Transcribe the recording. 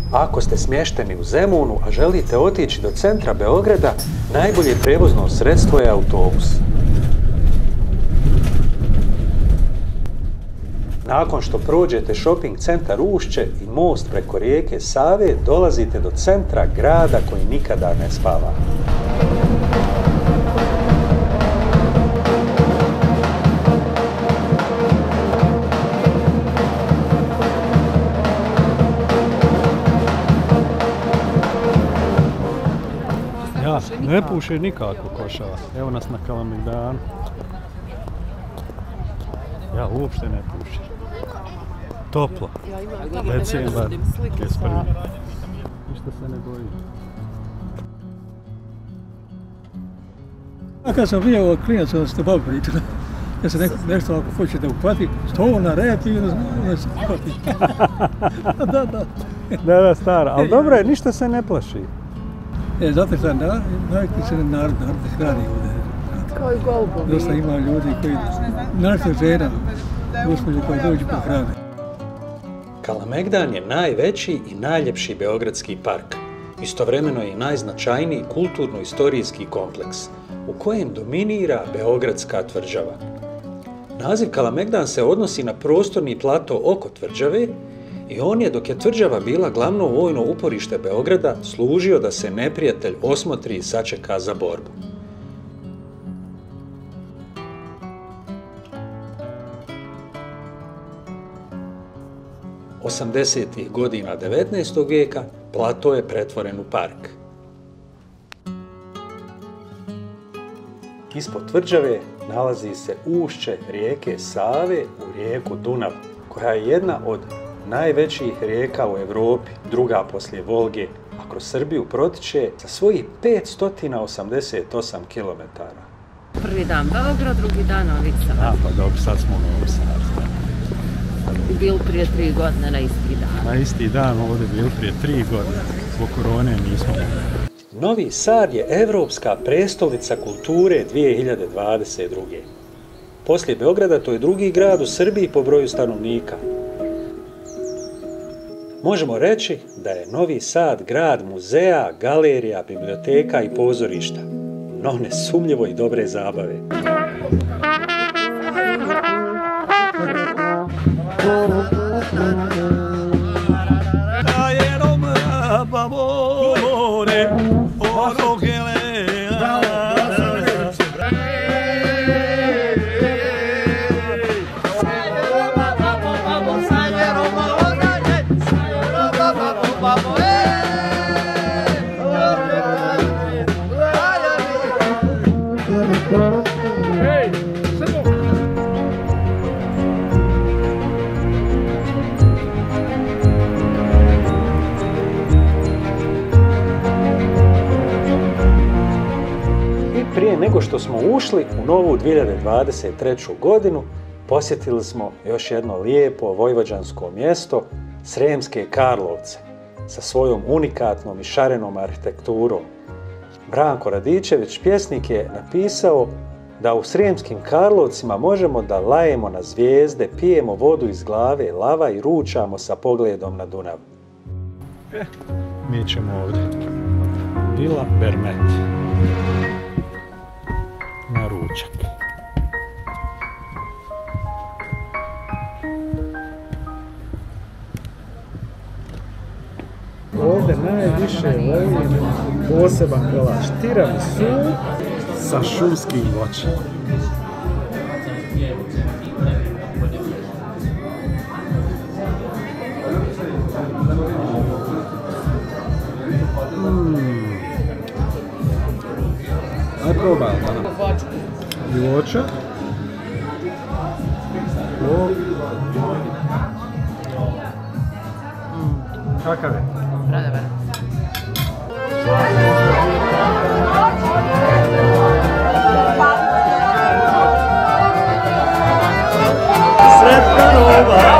Ako ste smješteni u Zemunu, a želite otići do centra Beograda, najbolje prijevozno sredstvo je autobus. Nakon što prođete shopping centar Ušće i most preko rijeke Save, dolazite do centra grada koji nikada ne spava. Ja ne puši nikako košava. Evo nas na Kalemegdanu. Ja uopšte ne pušim. Toplo. Decembar. Ništa se ne bojim. A kad sam bio klinac, onda ste bavi pričali. Ja se nešto ako hoćete uhvati, stolo na rep i onda se uhvati. Da, stara. Ali dobro je, ništa se ne plaši. Zato što navikli se narod hrani ovdje. Kao i golbovi. Dosta ima ljudi koji, našto žena, gospođe koji dođu po hrane. Kalemegdan je najveći i najljepši beogradski park. Istovremeno je i najznačajniji kulturno-istorijski kompleks, u kojem dominira Beogradska tvrđava. Naziv Kalemegdan se odnosi na prostorni plato oko tvrđave i on je, dok je tvrđava bila glavno vojno uporište Beograda, služio da se neprijatelj osmotri i sačeka za borbu. '80-ih godina 19. vijeka plato je pretvoren u park. Ispod tvrđave nalazi se ušće rijeke Save u rijeku Dunav, koja je jedna od najvećih rijeka u Europi, druga poslije Volge, a kroz Srbiju protiče sa svojih 588 km. Prvi dan Beograd, drugi dan Novi Sad. A, pa dobro, sad smo u Novi Sad. I bili prije 3 godine na isti dan. Na isti dan ovdje bili prije 3 godine. Zbog korone nismo mogli. Novi Sad je evropska prestolnica kulture 2022. Poslije Beograda to je drugi grad u Srbiji po broju stanovnika. Možemo reći da je Novi Sad grad muzeja, galerija, biblioteka i pozorišta, no nesumnjivo i dobre zabave. Prije nego što smo ušli u novu 2023. godinu, posjetili smo još jedno lijepo vojvođansko mjesto, Sremske Karlovce, sa svojom unikatnom i šarenom arhitekturom. Branko Radičević, pjesnik, je napisao da u Sremskim Karlovcima možemo da lajemo na zvijezde, pijemo vodu iz glave lava i ručamo sa pogledom na Dunav. Mi ćemo ovdje. Vila Bermet. Na ručak. Ovdje najviše volim poseban kolač tiramisu sa šumskim voćem. Aj probaj, i voća. Kakav je? Pradavan. Sretna nova!